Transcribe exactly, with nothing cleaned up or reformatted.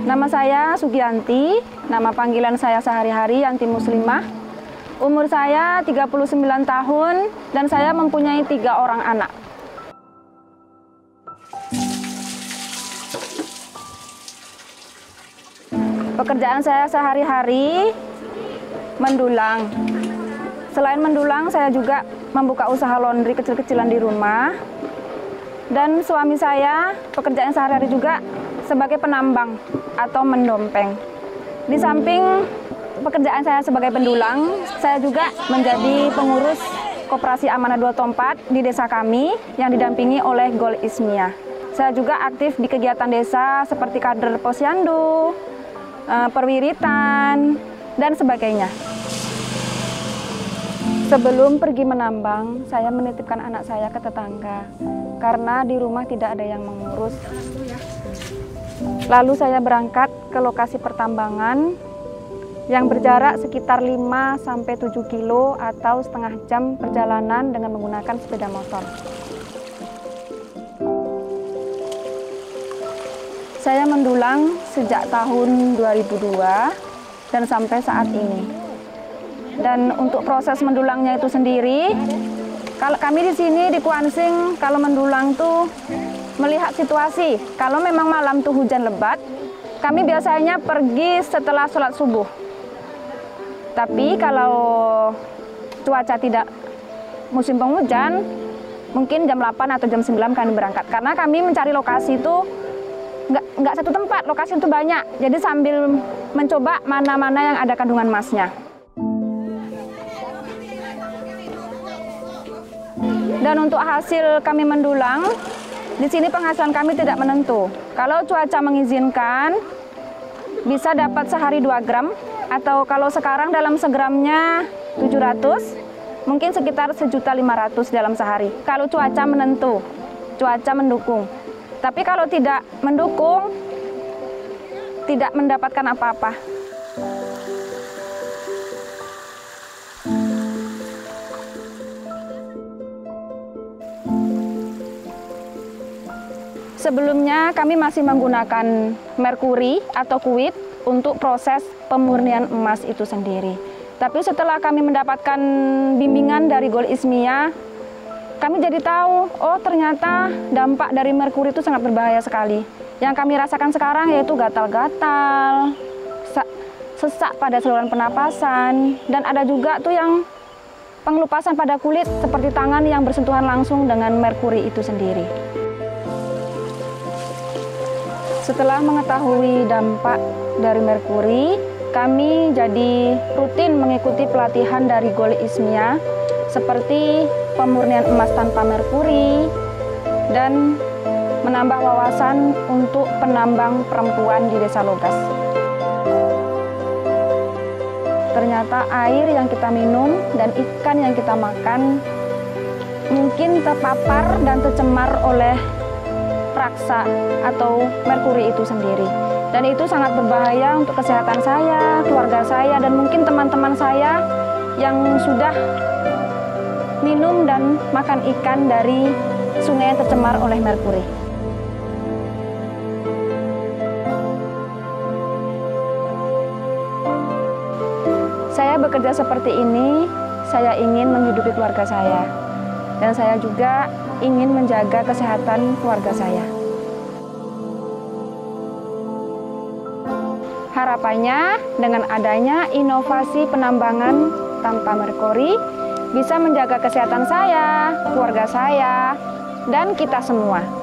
Nama saya Sugianti, nama panggilan saya sehari-hari Yanti Muslimah. Umur saya tiga puluh sembilan tahun dan saya mempunyai tiga orang anak. Pekerjaan saya sehari-hari mendulang. Selain mendulang, saya juga membuka usaha laundry kecil-kecilan di rumah. Dan suami saya pekerjaan sehari-hari juga sebagai penambang atau mendompeng. Di samping pekerjaan saya sebagai pendulang, saya juga menjadi pengurus Koperasi Amanah Dua Tompat di desa kami yang didampingi oleh Gol Ismiah. Saya juga aktif di kegiatan desa seperti kader posyandu, perwiritan, dan sebagainya. Sebelum pergi menambang, saya menitipkan anak saya ke tetangga karena di rumah tidak ada yang mengurus. Lalu saya berangkat ke lokasi pertambangan yang berjarak sekitar lima sampai tujuh kilo atau setengah jam perjalanan dengan menggunakan sepeda motor. Saya mendulang sejak tahun dua ribu dua dan sampai saat ini. Dan untuk proses mendulangnya itu sendiri, kalau kami di sini di Kuansing, kalau mendulang tuh melihat situasi. Kalau memang malam tuh hujan lebat, kami biasanya pergi setelah sholat subuh. Tapi kalau cuaca tidak musim penghujan, mungkin jam delapan atau jam sembilan kami berangkat. Karena kami mencari lokasi itu nggak, nggak satu tempat, lokasi itu banyak. Jadi sambil mencoba mana-mana yang ada kandungan emasnya. Dan untuk hasil kami mendulang, di sini penghasilan kami tidak menentu. Kalau cuaca mengizinkan, bisa dapat sehari dua gram, atau kalau sekarang dalam segramnya tujuh ratus, mungkin sekitar sejuta lima ratus dalam sehari. Kalau cuaca menentu, cuaca mendukung. Tapi kalau tidak mendukung, tidak mendapatkan apa-apa. Sebelumnya kami masih menggunakan merkuri atau kuit untuk proses pemurnian emas itu sendiri. Tapi setelah kami mendapatkan bimbingan dari Gol Ismiah, kami jadi tahu, oh ternyata dampak dari merkuri itu sangat berbahaya sekali. Yang kami rasakan sekarang yaitu gatal-gatal, sesak pada saluran pernapasan, dan ada juga tuh yang pengelupasan pada kulit seperti tangan yang bersentuhan langsung dengan merkuri itu sendiri. Setelah mengetahui dampak dari merkuri, kami jadi rutin mengikuti pelatihan dari Gol Ismiah seperti pemurnian emas tanpa merkuri dan menambah wawasan untuk penambang perempuan di Desa Logas. Ternyata air yang kita minum dan ikan yang kita makan mungkin terpapar dan tercemar oleh raksa atau merkuri itu sendiri. Dan itu sangat berbahaya untuk kesehatan saya, keluarga saya, dan mungkin teman-teman saya yang sudah minum dan makan ikan dari sungai yang tercemar oleh merkuri. Saya bekerja seperti ini, saya ingin menghidupi keluarga saya. Dan saya juga ingin menjaga kesehatan keluarga saya. Harapannya dengan adanya inovasi penambangan tanpa merkuri bisa menjaga kesehatan saya, keluarga saya, dan kita semua.